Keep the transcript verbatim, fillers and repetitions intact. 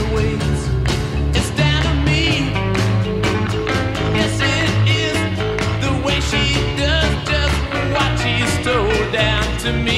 ways. It's down to me. Yes, it is the way she does just what she stole down to me.